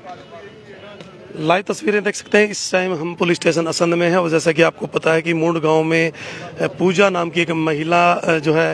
Live तस्वीरें देख सकते हैं। इस टाइम हम पुलिस स्टेशन असंध में है और जैसा कि आपको पता है कि मूंड गांव में पूजा नाम की एक महिला जो है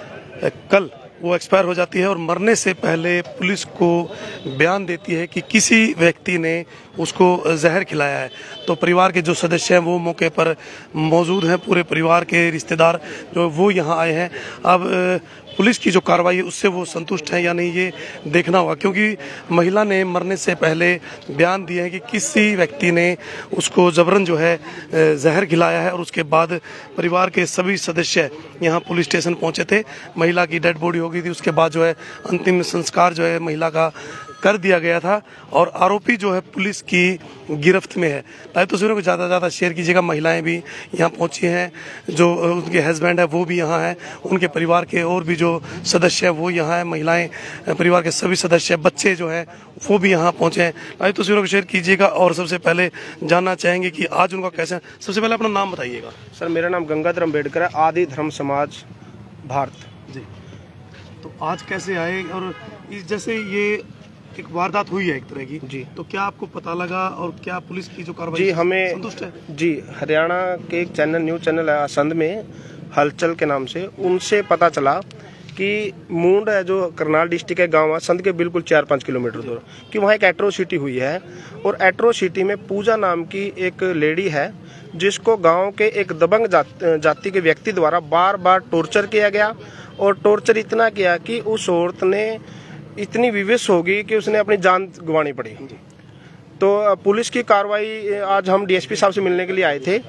कल वो एक्सपायर हो जाती है और मरने से पहले पुलिस को बयान देती है कि किसी व्यक्ति ने उसको जहर खिलाया है। तो परिवार के जो सदस्य हैं वो मौके पर मौजूद हैं, पूरे परिवार के रिश्तेदार जो वो यहाँ आए हैं। अब पुलिस की जो कार्रवाई है उससे वो संतुष्ट हैं या नहीं ये देखना होगा, क्योंकि महिला ने मरने से पहले बयान दिया है कि किसी व्यक्ति ने उसको जबरन जो है जहर खिलाया है। और उसके बाद परिवार के सभी सदस्य यहाँ पुलिस स्टेशन पहुँचे थे। महिला की डेड बॉडी हो गई थी, उसके बाद जो है अंतिम संस्कार जो है महिला का कर दिया गया था और आरोपी जो है पुलिस की गिरफ्त में है। लाइव तस्वीरों को ज़्यादा से ज़्यादा शेयर कीजिएगा। महिलाएं भी यहाँ पहुँची हैं, जो उनके हस्बैंड है वो भी यहाँ हैं, उनके परिवार के और भी जो सदस्य हैं वो यहाँ हैं। महिलाएं, परिवार के सभी सदस्य, बच्चे जो हैं वो भी यहाँ पहुँचे हैं। लाइव तस्वीरों को शेयर कीजिएगा और सबसे पहले जानना चाहेंगे कि आज उनका कैसा है। सबसे पहले अपना नाम बताइएगा। सर, मेरा नाम गंगाधर अम्बेडकर है, आदि धर्म समाज भारत जी। तो आज कैसे आए और जैसे ये एक वारदात हुई है एक तरह की जी, तो क्या आपको पता लगा और क्या पुलिस की जो कार्रवाई जी हमें संतुष्ट है? जी, हरियाणा के एक चैनल, न्यूज चैनल है असंध में, हलचल के नाम से, उनसे पता चला कि मूंड है जो करनाल डिस्ट्रिक्ट के गांव असंध के बिल्कुल 4-5 किलोमीटर दूर कि वहाँ एक एट्रोसिटी हुई है। और एट्रोसिटी में पूजा नाम की एक लेडी है जिसको गाँव के एक दबंग जाति के व्यक्ति द्वारा बार बार टॉर्चर किया गया। और टॉर्चर इतना किया कि उस औरत ने इतनी विवश होगी कि उसने अपनी जान गंवानी पड़ी। तो पुलिस की कार्रवाई, आज हम डीएसपी साहब से मिलने के लिए आए थे,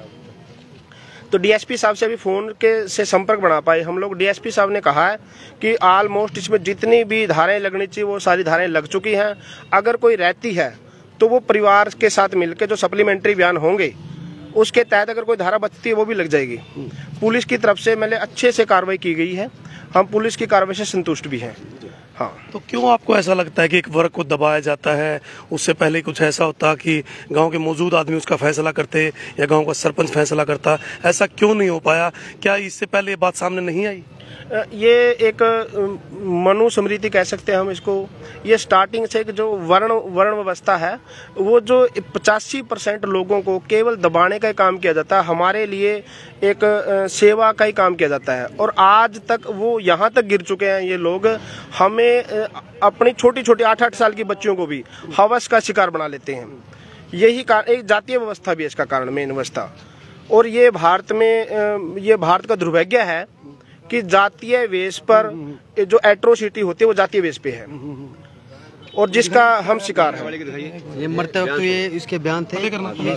तो डीएसपी साहब से अभी फोन के से संपर्क बना पाए हम लोग। डीएसपी साहब ने कहा है कि ऑलमोस्ट इसमें जितनी भी धाराएं लगनी चाहिए वो सारी धाराएं लग चुकी हैं। अगर कोई रहती है तो वो परिवार के साथ मिलकर जो सप्लीमेंट्री बयान होंगे उसके तहत अगर कोई धारा बचती है वो भी लग जाएगी। पुलिस की तरफ से मतलब अच्छे से कार्रवाई की गई है, हम पुलिस की कार्रवाई से संतुष्ट भी हैं। हाँ, तो क्यों आपको ऐसा लगता है कि एक वर्ग को दबाया जाता है? उससे पहले कुछ ऐसा होता कि गांव के मौजूद आदमी उसका फैसला करते या गांव का सरपंच फैसला करता, ऐसा क्यों नहीं हो पाया? क्या इससे पहले ये बात सामने नहीं आई? ये एक मनुस्मृति कह सकते हैं हम इसको। ये स्टार्टिंग से जो वर्ण व्यवस्था है वो जो 85% लोगों को केवल दबाने का ही काम किया जाता है, हमारे लिए एक सेवा का ही काम किया जाता है। और आज तक वो यहाँ तक गिर चुके हैं ये लोग, हमें अपनी छोटी छोटी 8-8 साल की बच्चियों को भी हवस का शिकार बना लेते हैं। यही एक जातीय व्यवस्था भी है इसका कारण, मेन व्यवस्था। और ये भारत में, ये भारत का दुर्भाग्य है कि जातीय वेश पर जो एट्रोसिटी होती है वो जातीय वेश पे है और जिसका हम शिकार हैं। ये मरते वक्त ये इसके बयान थे।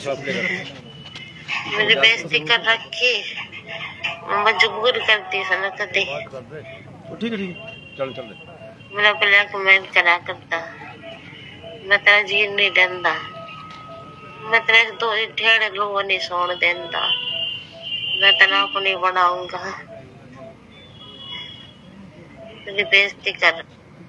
मुझे बेइज्जती कर रखी, मजबूर करती सनक दे। ठीक है, चल मेरा ब्लैकमेल करा करता, मैं तेरा जी नहीं देंदा, मैं तेरे दो ढेर लोगों ने सोन देंदा, मैं तेरा अपनी बनाऊंगा, मुझे बेइज्जती कर।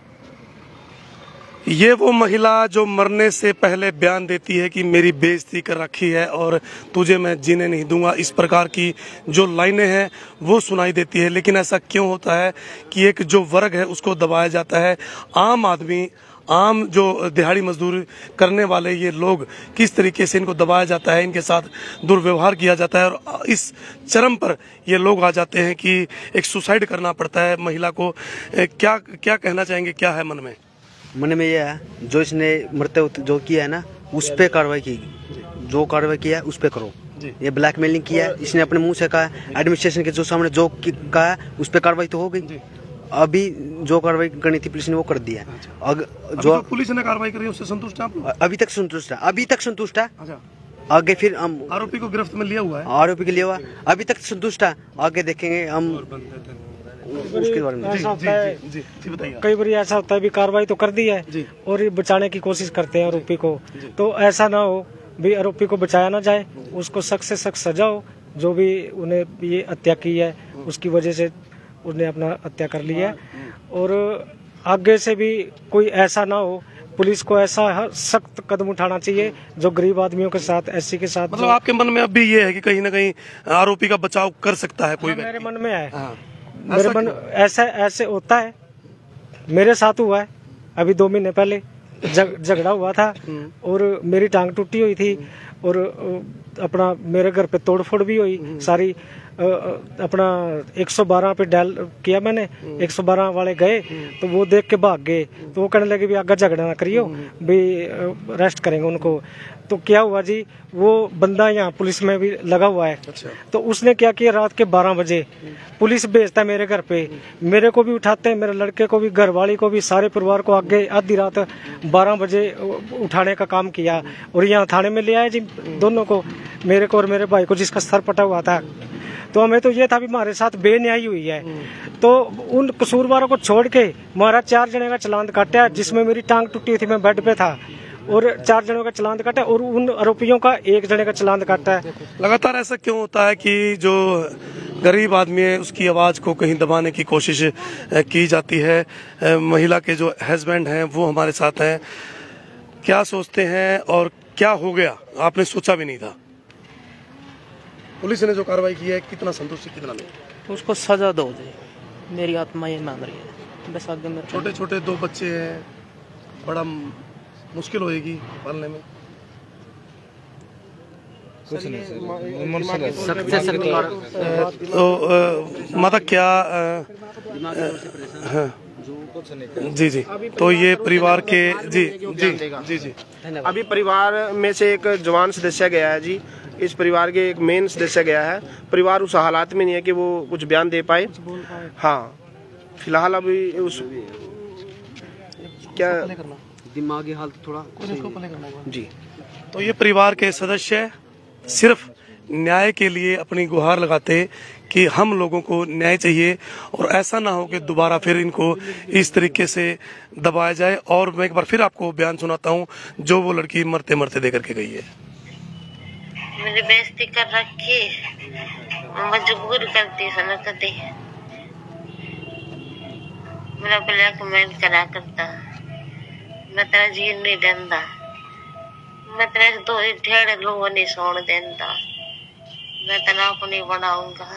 ये वो महिला जो मरने से पहले बयान देती है कि मेरी बेइज्जती कर रखी है और तुझे मैं जीने नहीं दूंगा, इस प्रकार की जो लाइनें हैं वो सुनाई देती है। लेकिन ऐसा क्यों होता है कि एक जो वर्ग है उसको दबाया जाता है? आम आदमी, आम जो दिहाड़ी मजदूरी करने वाले ये लोग, किस तरीके से इनको दबाया जाता है, इनके साथ दुर्व्यवहार किया जाता है और इस चरम पर ये लोग आ जाते हैं कि एक सुसाइड करना पड़ता है महिला को। क्या क्या कहना चाहेंगे, क्या है मन में? मन में ये है, जो इसने मरते वक्त जो किया है ना उस पे कार्रवाई की, जो कार्रवाई किया है उस पे करो। ये ब्लैकमेलिंग किया है, इसने अपने मुंह से कहा है, एडमिनिस्ट्रेशन के जो सामने जो कहा है उस पे कार्रवाई तो हो गई। अभी जो कार्रवाई करनी थी पुलिस ने वो कर दिया है। जो पुलिस ने कार्रवाई करी उससे संतुष्ट है आप? अभी तक संतुष्ट है, अभी तक संतुष्ट है। आगे फिर हम आरोपी को गिरफ्त में लिया हुआ है, आरोपी के लिए हुआ, अभी तक संतुष्ट है। आगे देखेंगे हम उसके बारे में। ऐसा होता है, कई बार ऐसा होता है भी कार्रवाई तो कर दी है और ये बचाने की कोशिश करते हैं आरोपी को, तो ऐसा ना हो भी आरोपी को बचाया ना जाए, उसको सख्त से सख्त सजा हो। जो भी उन्हें ये हत्या की है उसकी वजह से उसने अपना हत्या कर ली है और आगे से भी कोई ऐसा ना हो। पुलिस को ऐसा सख्त कदम उठाना चाहिए जो गरीब आदमियों के साथ, एससी के साथ। मतलब आपके मन में अब भी ये है कि कहीं ना कहीं आरोपी का बचाव कर सकता है कोई? मेरे मन में है, मेरे मन ऐसे होता है, मेरे साथ हुआ है अभी 2 महीने पहले। झगड़ा हुआ था और मेरी टांग टूटी हुई थी और अपना मेरे घर पे तोड़फोड़ भी हुई सारी। अपना 112 पे डायल किया मैंने, 112 वाले गए तो वो देख के भाग गए। तो वो कहने लगे भी आगे झगड़ा ना करियो, भी अरेस्ट करेंगे उनको। तो क्या हुआ जी, वो बंदा यहाँ पुलिस में भी लगा हुआ है। अच्छा। तो उसने क्या किया, रात के 12 बजे पुलिस भेजता है मेरे घर पे, मेरे को भी उठाते हैं, मेरे लड़के को भी, घरवाली को भी, सारे परिवार को आगे आधी रात 12 बजे उठाने का काम किया और यहाँ थाने में ले आए जी दोनों को, मेरे को और मेरे भाई को जिसका सर पटा हुआ था। तो हमें तो ये था भी हमारे साथ बेन्यायी हुई है। तो उन कसूरवारों को छोड़ के हमारा 4 जने का चालान काटा, जिसमें मेरी टांग टूटी थी, मैं बेड पे था, और 4 जनों का चालान काटा और उन आरोपियों का 1 जने का चालान काटा है। लगातार ऐसा क्यों होता है कि जो गरीब आदमी है उसकी आवाज को कहीं दबाने की कोशिश की जाती है? महिला के जो हस्बैंड हैं वो हमारे साथ हैं, क्या सोचते हैं और क्या हो गया आपने सोचा भी नहीं था? पुलिस ने जो कार्रवाई की है कितना संतुष्टि, कितना नहीं? उसको सजा दो जी, मेरी आत्मा ये मांग रही है बस। आगे मेरे छोटे छोटे 2 बच्चे हैं, बड़ा मुश्किल होएगी पालने में। तो माता क्या जी जी, तो ये परिवार के जी जी जी जी अभी परिवार में से एक जवान सदस्य गया है जी, इस परिवार के एक मेन सदस्य गया है। परिवार उस हालात में नहीं है कि वो कुछ बयान दे पाए। हाँ, फिलहाल अभी उस क्या दिमागी हालत थोड़ा जी। तो ये परिवार के सदस्य सिर्फ न्याय के लिए अपनी गुहार लगाते कि हम लोगों को न्याय चाहिए और ऐसा ना हो कि दोबारा फिर इनको इस तरीके से दबाया जाए। और मैं एक बार फिर आपको बयान सुनाता हूँ जो वो लड़की मरते मरते दे करके गई है। मेरी बेइज्जती कर रखी, मजबूर करती सनकती, मेरा ब्लैकमेल करा करता, मैं तेरा जी नहीं देंदा, मैं तेरे 2 ढेड़ लोगों नहीं सोन देंदा, मैं तेरा को नहीं बनाऊंगा।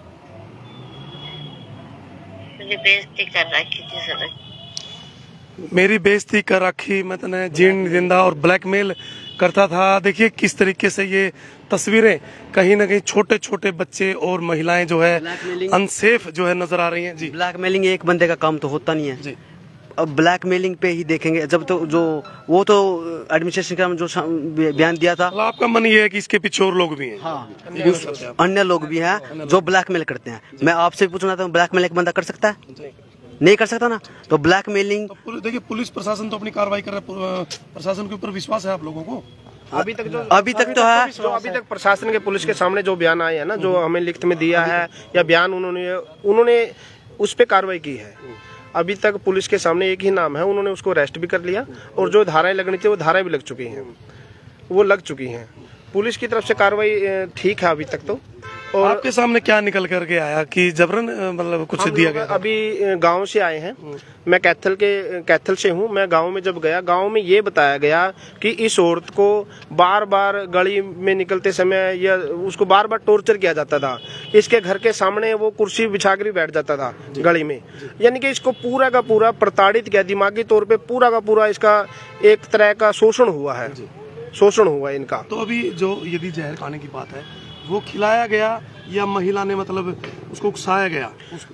मेरी बेइज्जती कर रखी थी सर, मेरी बेइज्जती कर रखी, मैं तेने जीण नहीं देंदा और ब्लैकमेल करता था। देखिए किस तरीके से ये तस्वीरें कहीं ना कहीं छोटे छोटे बच्चे और महिलाएं जो है अनसेफ जो है नजर आ रही हैं जी। ब्लैकमेलिंग एक बंदे का काम तो होता नहीं है जी। अब ब्लैकमेलिंग पे ही देखेंगे जब तो जो वो तो एडमिनिस्ट्रेशन का जो बयान दिया था। आपका मन ये है कि इसके पीछे और लोग भी हैं? हाँ, अन्य लोग भी हैं जो ब्लैकमेल करते हैं। मैं आपसे पूछना था, ब्लैकमेल एक बंदा कर सकता है? नहीं कर सकता ना। तो ब्लैकमेलिंग तो देखिए पुलिस प्रशासन तो अपनी कार्रवाई कर रहा है, प्रशासन के ऊपर विश्वास है आप लोगों को? अभी तक तो है जो अभी तक प्रशासन के पुलिस के सामने जो बयान आए हैं ना, जो हमें लिखित में दिया है या बयान उन्होंने उस पे कार्रवाई की है। अभी तक पुलिस के सामने एक ही नाम है, उन्होंने उसको अरेस्ट भी कर लिया और जो धाराएं लगनी थी वो धाराएं भी लग चुकी हैं, वो लग चुकी हैं। पुलिस की तरफ से कार्रवाई ठीक है अभी तक तो। और आपके सामने क्या निकल करके आया कि जबरन मतलब कुछ दिया गया? अभी गांव से आए हैं, मैं कैथल से हूं। मैं गांव में जब गया, गांव में ये बताया गया कि इस औरत को बार बार गली में निकलते समय या उसको बार बार टॉर्चर किया जाता था। इसके घर के सामने वो कुर्सी बिछाकर बैठ जाता था गली में, यानी कि इसको पूरा का पूरा प्रताड़ित किया, दिमागी तौर पे पूरा का पूरा इसका एक तरह का शोषण हुआ है, शोषण हुआ है इनका। तो अभी जो यदि जहर खाने की बात है, वो खिलाया गया या महिला ने मतलब उसको उकसाया गया?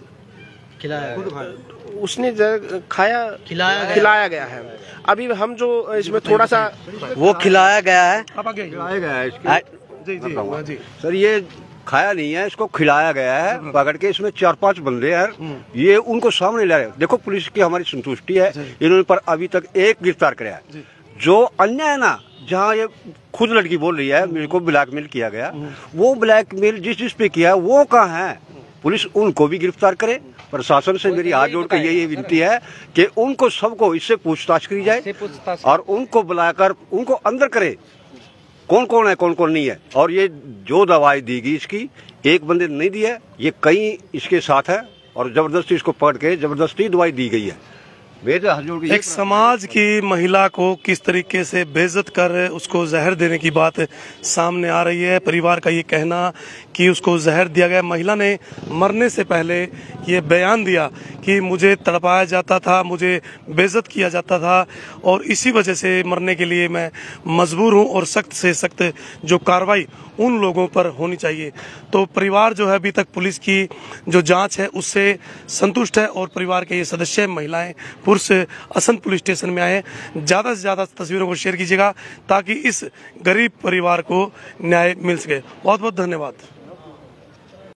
उसने खिलाया गया है। अभी हम जो इसमें थोड़ा सा वो खिलाया गया है, खिलाया गया है जी जी जी सर। ये खाया नहीं है, इसको खिलाया गया है पकड़ के। इसमें 4-5 बंदे हैं, ये उनको सामने ला रहे। देखो पुलिस की हमारी संतुष्टि है, इन्होंने पर अभी तक एक गिरफ्तार कराया है। जो अन्य है ना, जहाँ ये खुद लड़की बोल रही है मेरे को ब्लैकमेल किया गया, वो ब्लैकमेल जिस पे किया वो कहाँ है? पुलिस उनको भी गिरफ्तार करे। प्रशासन से मेरी हाथ जोड़ कर यही विनती है कि उनको सबको इससे पूछताछ करी जाए और उनको बुलाकर उनको अंदर करे, कौन कौन है कौन कौन नहीं है। और ये जो दवाई दी गई इसकी एक बंदे ने नहीं दी है, ये कई इसके साथ है और जबरदस्ती इसको पकड़ के जबरदस्ती दवाई दी गई है। एक समाज की महिला को किस तरीके से बेइज्जत कर उसको जहर देने की बात सामने आ रही है। परिवार का ये कहना कि उसको जहर दिया गया। महिला ने मरने से पहले ये बयान दिया कि मुझे तड़पाया जाता था, मुझे बेइज्जत किया जाता था और इसी वजह से मरने के लिए मैं मजबूर हूं और सख्त से सख्त जो कार्रवाई उन लोगों पर होनी चाहिए। तो परिवार जो है अभी तक पुलिस की जो जांच है उससे संतुष्ट है और परिवार के ये सदस्य महिलाएं पुरुष असंध पुलिस स्टेशन में आए। ज़्यादा से ज़्यादा तस्वीरों को शेयर कीजिएगा ताकि इस गरीब परिवार को न्याय मिल सके। बहुत बहुत धन्यवाद।